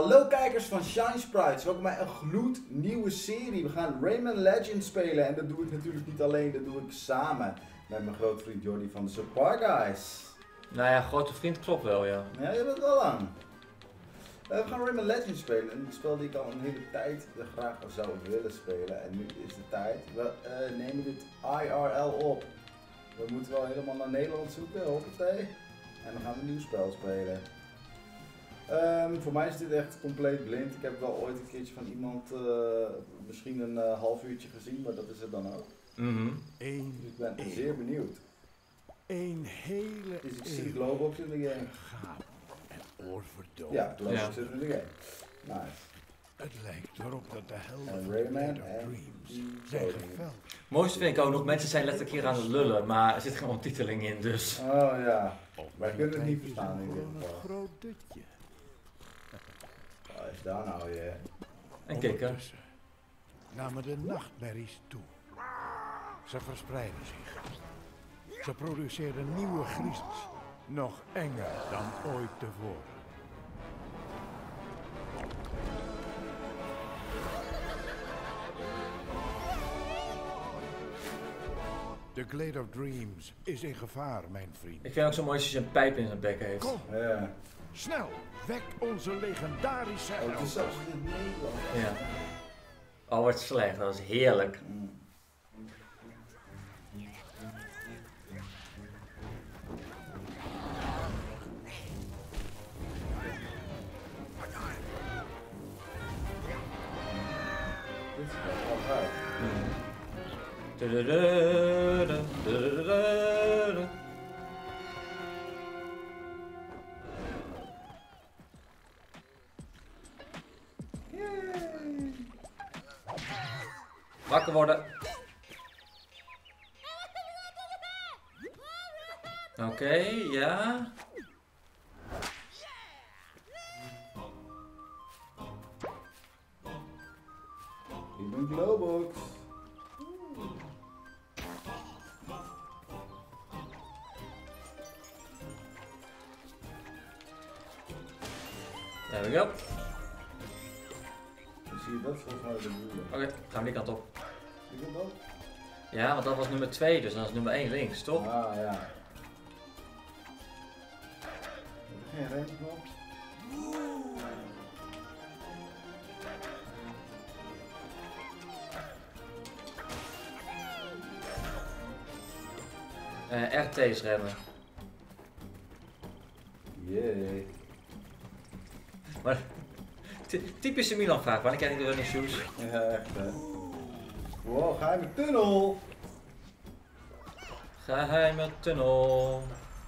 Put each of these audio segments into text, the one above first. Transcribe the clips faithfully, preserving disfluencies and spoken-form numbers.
Hallo kijkers van Shine Sprites, welkom bij een gloednieuwe serie. We gaan Rayman Legends spelen en dat doe ik natuurlijk niet alleen, dat doe ik samen met mijn grote vriend Jordi van de Subpar Guys. Nou ja, grote vriend klopt wel, ja. Ja, je bent het wel aan. Uh, we gaan Rayman Legends spelen, een spel die ik al een hele tijd graag zou willen spelen en nu is de tijd. We uh, nemen dit I R L op. We moeten wel helemaal naar Nederland zoeken, hoppatee. En dan gaan we een nieuw spel spelen. Um, voor mij is dit echt compleet blind. Ik heb wel ooit een keertje van iemand uh, misschien een uh, half uurtje gezien, maar dat is het dan ook. Mm-hmm. Dus ik ben een. zeer benieuwd. Een hele Is het zie Globox in de game? gaaf en oorverdovend. Ja, Globox Ja. zit in de game. Nice. Het lijkt erop dat de helden En van Rayman Blade of en Dreams die zijn koning. geveld. Mooiste vind ik ook nog, mensen zijn letterlijk hier aan het lullen, maar er zit geen ondertiteling in, dus. Oh ja. Op Wij mijn kunnen het niet tijd is verstaan in het dit gewoon geval. een groot dutje. Wat is daar nou weer? En kikken. Ondertussen namen de nachtmerries toe. Ze verspreidden zich. Ze produceerden nieuwe griezels. Nog enger dan ooit tevoren. De Glade of Dreams is in gevaar, mijn vriend. Ik vind ook zo mooi als je een pijp in zijn bek heeft. Kom, Ja. snel, wek onze legendarische Oh, het is held. zelfs in het Nederlands. Ja. Oh, wat slecht, dat is heerlijk. Mm. Dit is wel gaaf. Tudududu, tudududu. Yay. Wakker worden. Oké, okay, ja. Ik ben Globox. There we go. Zie je dat volgens mij de bedoeling? Oké, gaan we die kant op. Zie je dat? Ja, want dat was nummer twee, dus dat is nummer één links, toch? Ah ja. Heb ik geen remknop? Uh, R T is remmen. Jee. Maar, ty- typische Milan vraag, wanneer krijg ik de running shoes? Ja, echt hè. Wow, geheime tunnel! Geheime tunnel.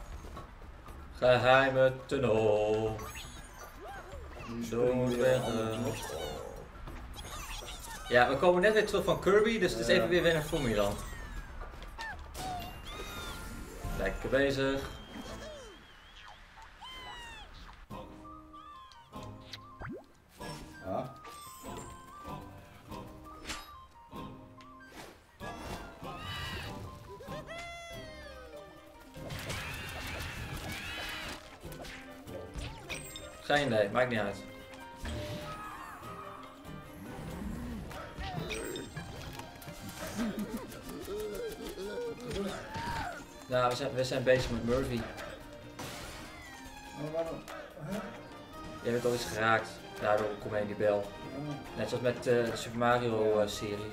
Geheime tunnel. Nu Zo springen we weer weg. andere knop. Ja, we komen net weer terug van Kirby, dus het is Ja. even weer wennen voor Milan. Lekker bezig. Ah. Geen idee, maakt niet uit. Nou, we zijn, we zijn bezig met Murphy. Maar waarom? Hè? Jij bent al eens geraakt, daardoor kom je in die bel. Ah. Net zoals met uh, de Super Mario uh, series.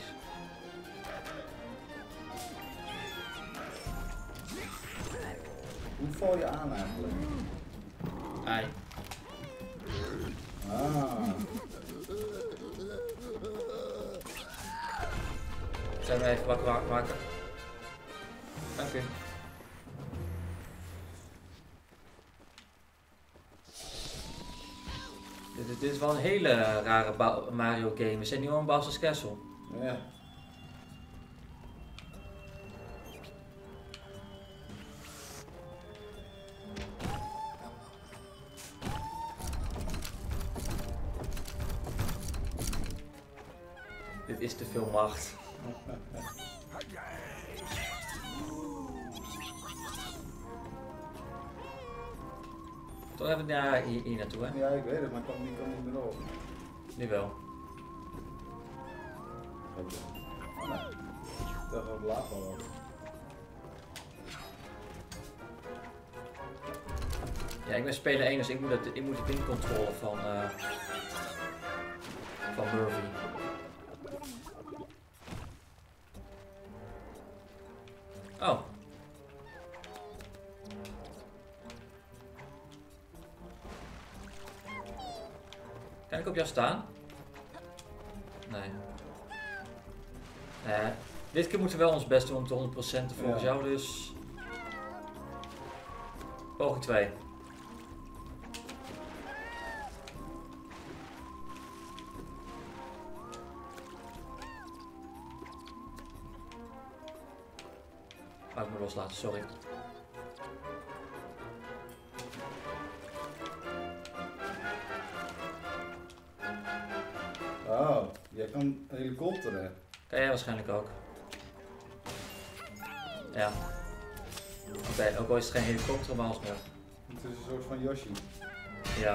Hoe val je aan eigenlijk? Ai. Ah. Zijn we even wakker maken? Dank u. Dit, dit is wel een hele rare Mario game. We zijn nu al in Bowser's Castle. Ja. Dit is te veel macht. Toch even ja, hier, hier naartoe, hè? Ja, ik weet het, maar ik kan, die kan niet meer op. Nu wel. Oh nee. Ik dacht dat het lava was. Ja, ik ben speler één, dus ik moet, het, ik moet de windcontrole van, uh, van Murphy. Oh. Kan ik op jou staan? Nee. Nee. Dit keer moeten we wel ons best doen om te honderd procent volgens Ja. jou, dus... Poging twee. Oh, ik moet loslaten, sorry. Oh, jij kan helikopteren. Kan jij waarschijnlijk ook. Ja. Oké, okay, ook al is het geen helikopter, maar alsnog. Het is een soort van Yoshi. Ja.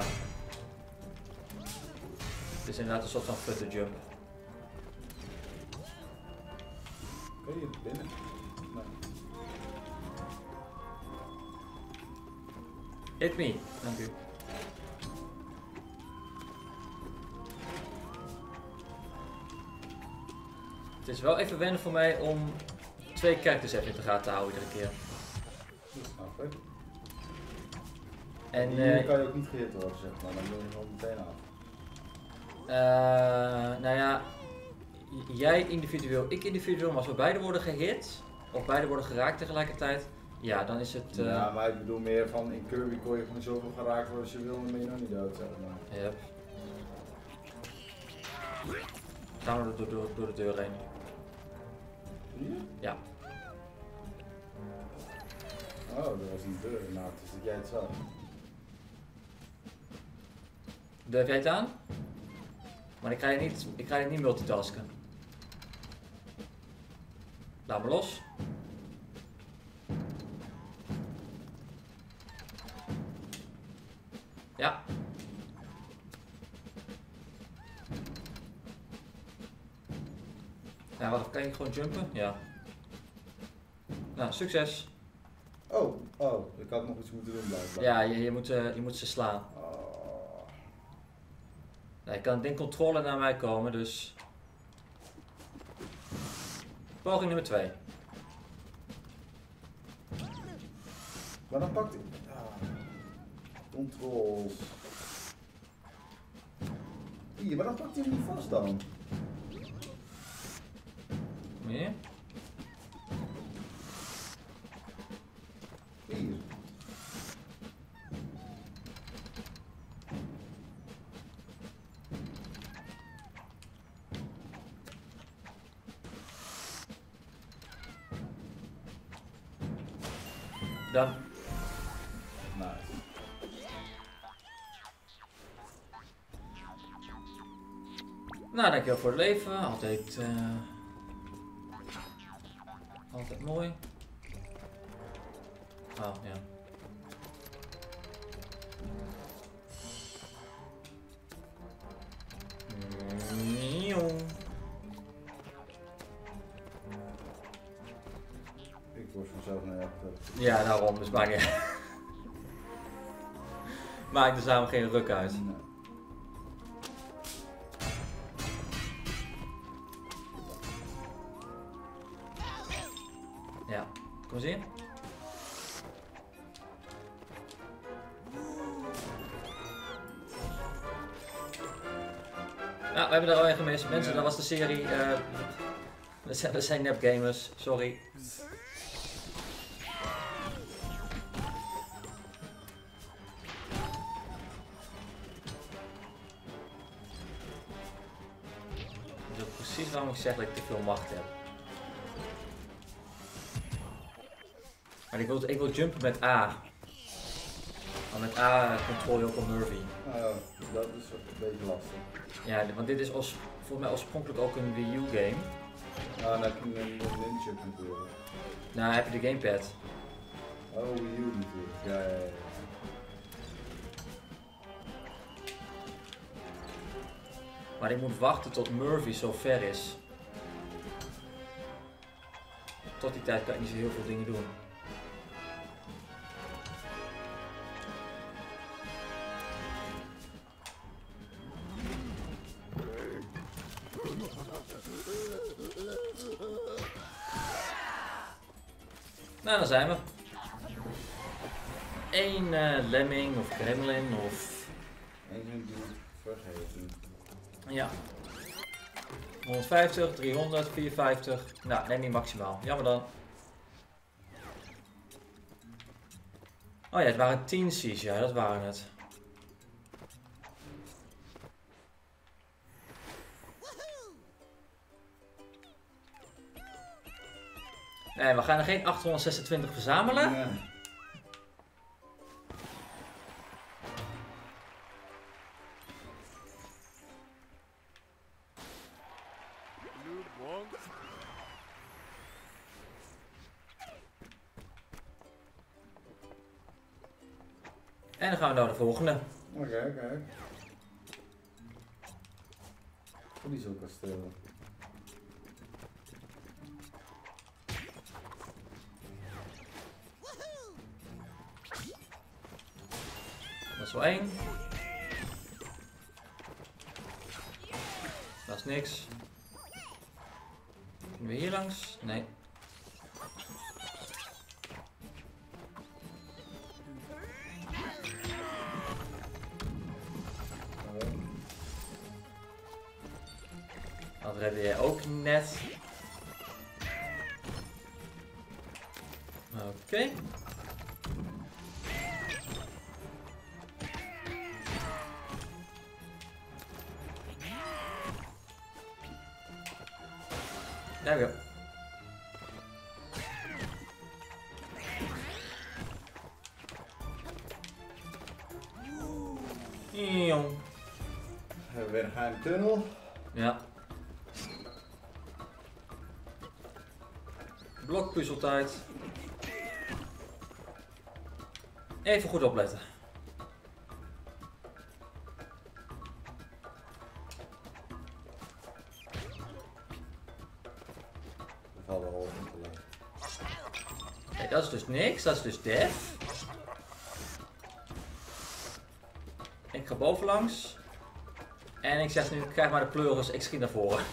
Het is inderdaad een soort van flutter jump. Kun je binnen? Nee. Hit me, dank u. Het is wel even wennen voor mij om twee characters even in de gaten te houden iedere keer. Dat snap ik. En hier uh, kan je ook niet gehit worden, zeg maar, dan ben je gewoon meteen af. Uh, nou ja, jij individueel, ik individueel, maar als we beide worden gehit, of beide worden geraakt tegelijkertijd, ja, dan is het... Uh... Ja, maar ik bedoel meer van, in Kirby kon je gewoon zoveel geraakt worden als je wil, dan ben je nog niet dood, zeg maar. Yep. Gaan we door, door, door de deur heen. Hier? Ja. Oh, er was een deur naakt, dus dat jij het zag. Durf jij het aan? Maar ik ga je niet, ik ga je niet multitasken. Laat me los. Ja. Ja, wacht, kan je gewoon jumpen? Ja. Nou, succes. Oh, oh, ik had nog iets moeten doen blijkbaar. Ja, je, je, moet, uh, je moet ze slaan. Oh. Nou, je kan het ding controle naar mij komen, dus... Poging nummer twee. Maar dan pakt hij... Ah. Controls. Hier, maar dan pakt hij hem niet vast dan. Meer? Hier. Dan. Nice. Nou, dankjewel voor het leven. Altijd, uh, altijd mooi. Oh, ja. Ik word vanzelf naar achter. Ja, daarom, dus maakt niet uit. Maakt er samen geen ruk uit. Nee. Ja, kom eens in. Nou, we hebben er al een gemist. Mensen, Ja. dat was de serie. Uh, we, zijn, we zijn nepgamers, sorry. Dat is precies waarom ik zeg dat ik te veel macht heb. Maar ik wil, ik wil jumpen met A. Maar met A controle je ook op Murphy. Oh, ja, dat is een beetje lastig. Ja, want dit is als, volgens mij oorspronkelijk ook een Wii U game. Ah, dan heb je een ninja natuurlijk. Nou, heb je de gamepad. Oh, Wii U natuurlijk. Ja, ja, ja. Maar ik moet wachten tot Murphy zo ver is. Tot die tijd kan ik niet zo heel veel dingen doen. Nou, dan zijn we. Eén uh, lemming of gremlin of... Eén die vergeten. Ja. honderdvijftig, driehonderd, vierhonderdvijftig. Nou, neem niet maximaal. Jammer dan. Oh ja, het waren tien C's. Ja, dat waren het. Nee, we gaan er geen achthonderdzesentwintig verzamelen. Nee. En dan gaan we naar de volgende. Oké, okay, oké. Okay. Polizeilkasteel. Dat is wel één. Dat is niks. Kunnen we hier langs? Nee. Dat redde jij ook net. Oké. Okay. There we go. Jong. Hebben we weer een geheime tunnel. Ja. Blokpuzzeltijd. Even goed opletten. Dat valt wel op te leggen. Kijk, dat is dus niks. Dat is dus def. Ik ga bovenlangs. En ik zeg nu, krijg maar de pleuris, ik schiet naar voren.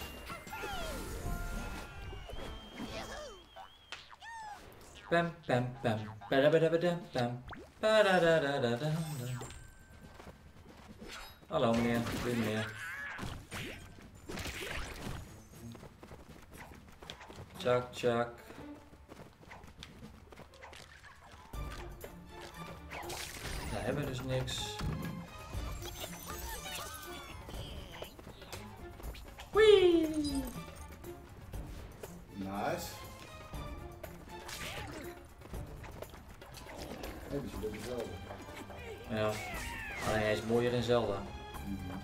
Pam pam pam. Badabadabadam pam. Badadadadadam. Hallo meneer, goeie meneer. Tjak tjak. Daar hebben we dus niks. Wee! Nice. Hey, dus je bent dezelfde. Ja, alleen hij is mooier in Zelda. Mm-hmm.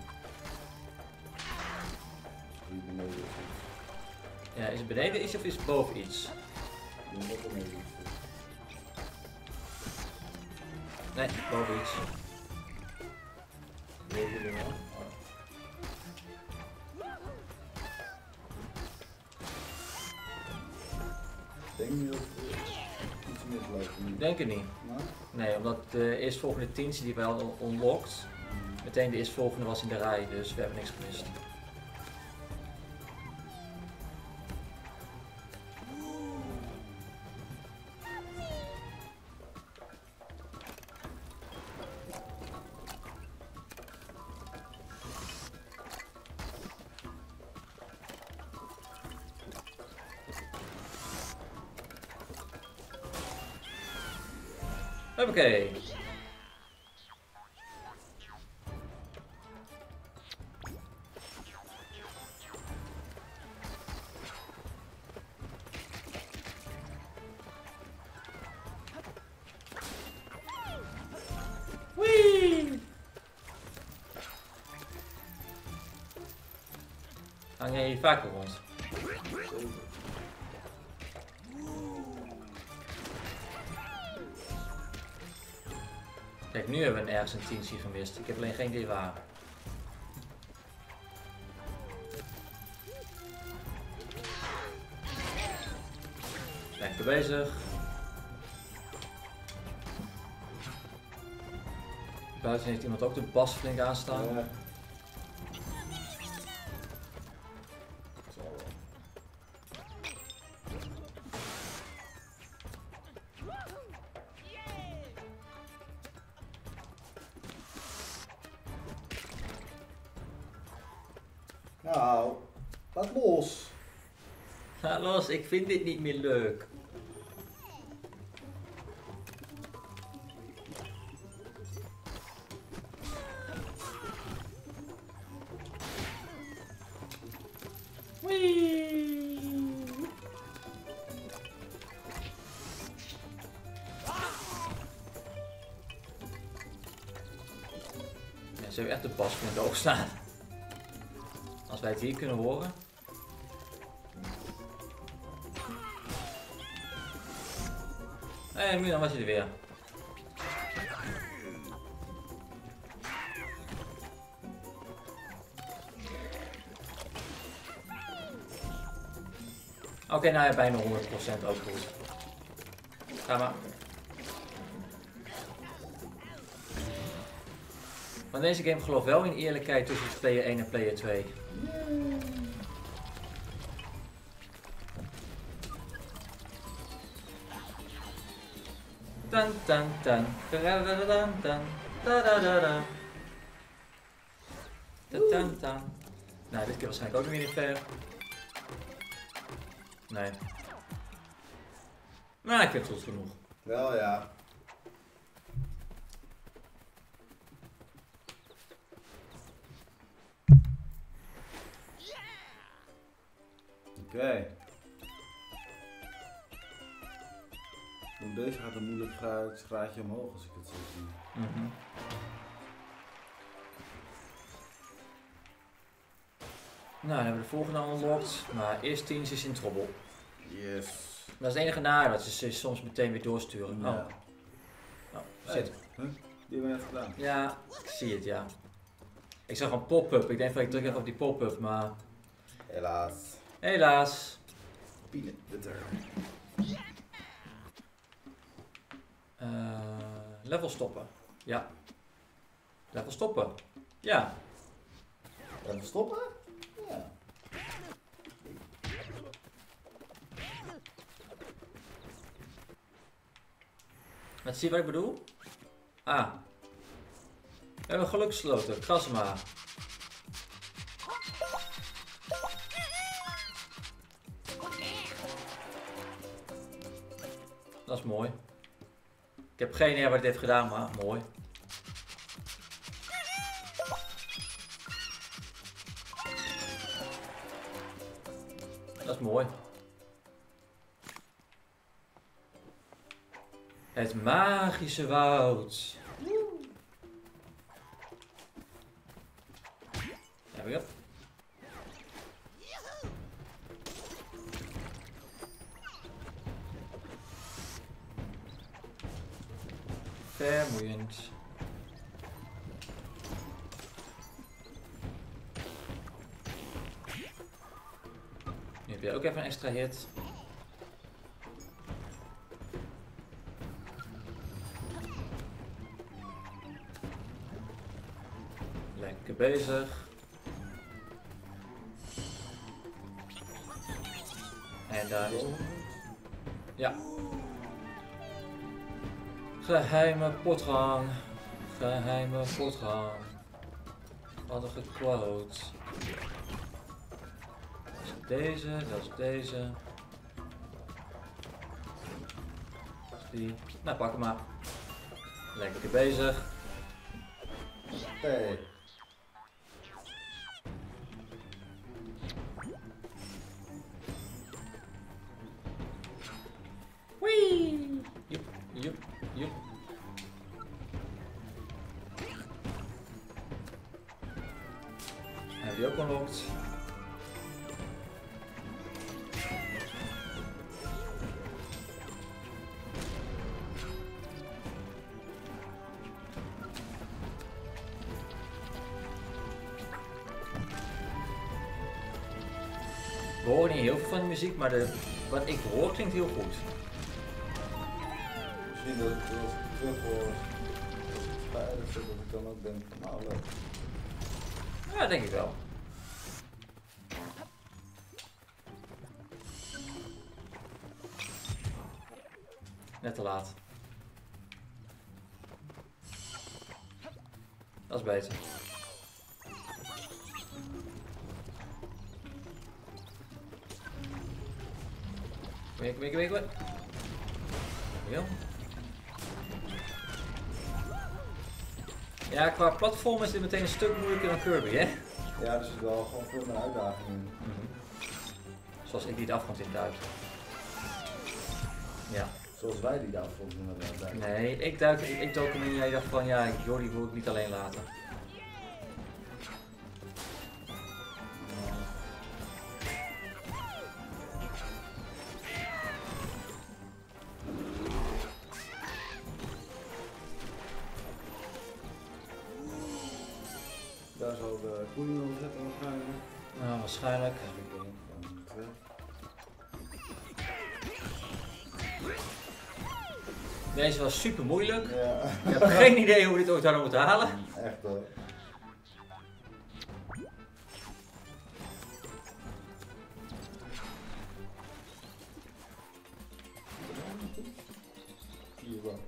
Hier beneden is iets. Ja, is het beneden iets of is het boven iets? Ik denk dat er beneden iets is. Nee, boven iets. Wil je er wel? Ik denk niet dat er iets misloopt. Ik denk het niet. Nou? Nee, omdat de eerstvolgende tientje die wel unlocked, meteen de eerstvolgende was in de rij, dus we hebben niks gemist. Oké. Wee! Hang jij hier vaker rond? Kijk, nu hebben we ergens een tientje gemist. Ik heb alleen geen idee waar. bezig. Buiten heeft iemand ook de bas flink aanstaan. Ja. Nou, laat los. Ga los, ik vind dit niet meer leuk. Wee. Ja, ze hebben echt de bas in de oog staan. Als wij het hier kunnen horen. Hé, hey, Milan, was je er weer? Oké, okay, nou ja, bijna honderd procent ook goed. Ga maar. Maar deze game gelooft wel in eerlijkheid tussen player één en player twee. Tan tan tan. Tan tan tan. Tan tan. Nou, dit keer waarschijnlijk ook nog niet ver. Nee. Maar ik vind het goed genoeg. Wel ja. Oké. Okay. Deze gaat een moeilijk graad, graadje omhoog als ik het zo zie. Mm-hmm. Nou, dan hebben we de volgende unlocked, maar eerst tien is in trouble. Yes. Dat is het enige nadeel, dat ze soms meteen weer doorsturen. Ja. Oh. Oh, zit. Hey. Huh? Die hebben we net gedaan. Ja, ik zie het, ja. Ik zag een pop-up, ik denk van ik druk even op die pop-up, maar... Helaas. Helaas. Peanut butter. Uh, level stoppen. Ja. Level stoppen. Ja. Level stoppen? Ja. Wat zie je wat ik bedoel? Ah. We hebben geluksloten. Krasma. Dat is mooi. Ik heb geen idee wat het heeft gedaan, maar mooi. Dat is mooi. Het magische woud. There we go. Vermoeiend. Nu heb je ook even een extra hit. Lekker bezig. En daar is... Ja. Geheime potgang. Geheime potgang. Wat een gequote. Dat is deze, dat is deze. Dat is die. Nou, pak hem maar. Lekker bezig. Hey. Wee! Joep, joep, joep. Heb je ook unlocked? We horen niet heel veel van de muziek, maar de, wat ik hoor klinkt heel goed. misschien dat ik als ik terug hoor, als ik veilig zit, dat ik dan ook denk van nou leuk. Ja, denk ik wel. Net te laat. Dat is beter. Kom hier, kom hier, kom hier, kom hier. Ja. Ja, qua platform is dit meteen een stuk moeilijker dan Kirby, hè? Ja, er zit wel gewoon veel meer uitdaging in. Mm-hmm. Zoals ik die de afgrond in duik. Ja. Zoals wij die daar volgens mij hebben uitdaging. Nee, ik duik, ik, ik dook hem in en jij dacht van ja, Jordi wil ik niet alleen laten. Daar zal de koeien op zetten waarschijnlijk. Nou, waarschijnlijk. Deze was super moeilijk. Ja. Ik heb geen idee hoe we dit ooit hadden moeten halen. Echt hoor. Hier wel.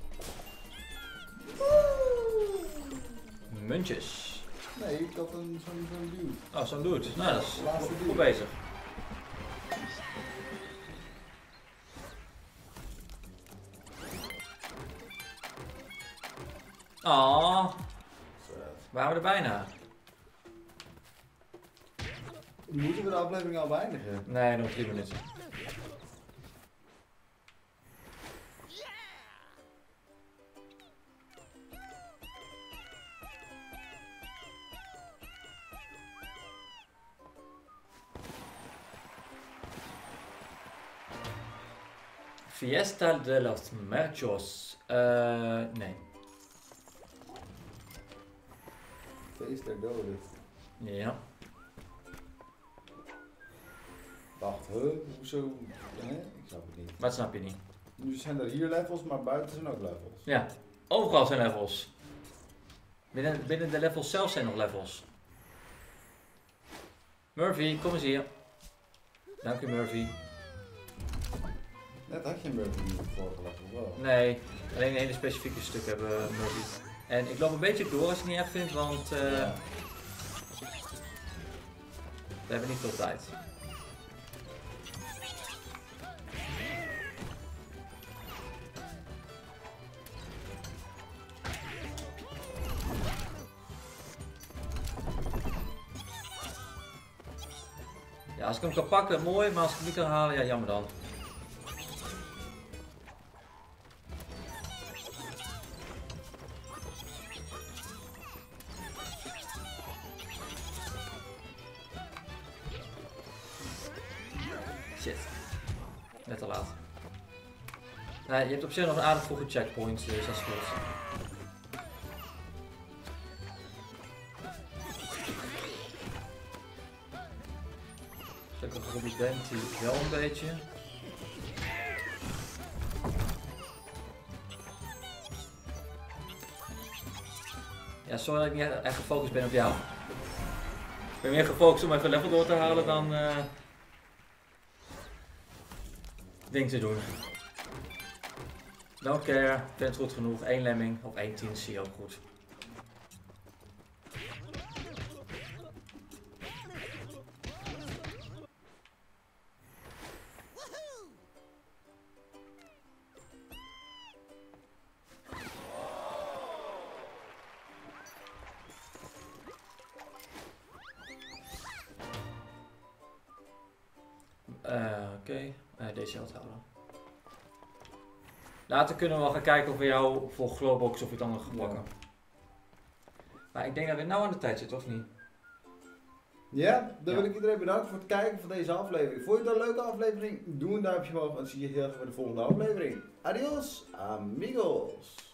Muntjes. Nee, ik had een zo'n zo'n dude. Oh, zo'n dude. Nou, dat is Laatste goed, dude. goed bezig. Oh, waren we er bijna? Moeten we de aflevering al beëindigen? Nee, nog drie minuten. Fiesta de los Merchos. Uh, nee. Feest der doden. Ja. Wacht, huh? Hoezo? Nee, ik snap het niet. Maar dat snap je niet. Nu zijn er hier levels, maar buiten zijn ook levels. Ja. Overal zijn levels. Binnen, binnen de levels zelf zijn nog levels. Murphy, kom eens hier. Dank u, Murphy. Net had je een Murphy niet voorgelegd, of wel? Nee, alleen een hele specifieke stuk hebben we Murphy. En ik loop een beetje door als je het niet erg vindt, want uh, Ja. we hebben niet veel tijd. Ja, als ik hem kan pakken, mooi, maar als ik hem niet kan halen, ja, jammer dan. Shit. Net te laat. Nee, je hebt op zich nog een aardig vroege checkpoint, dus dat is goed. Gelukkig Robbie bent hij wel een beetje. Ja, sorry dat ik niet echt gefocust ben op jou. Ik ben meer gefocust om even level door te halen dan uh, ding te doen. Don't care, ik vind het goed genoeg. één lemming of één tien zie je ook goed. Uh, Oké, okay. uh, deze geld houden. Later kunnen we wel gaan kijken of we jou voor Glowbox of iets anders gaan pakken. Ja. Maar ik denk dat we nou aan de tijd zitten, of niet? Ja, dan Ja. wil ik iedereen bedanken voor het kijken van deze aflevering. Vond je het een leuke aflevering? Doe een duimpje omhoog en zie je heel erg bij de volgende aflevering. Adios, amigos!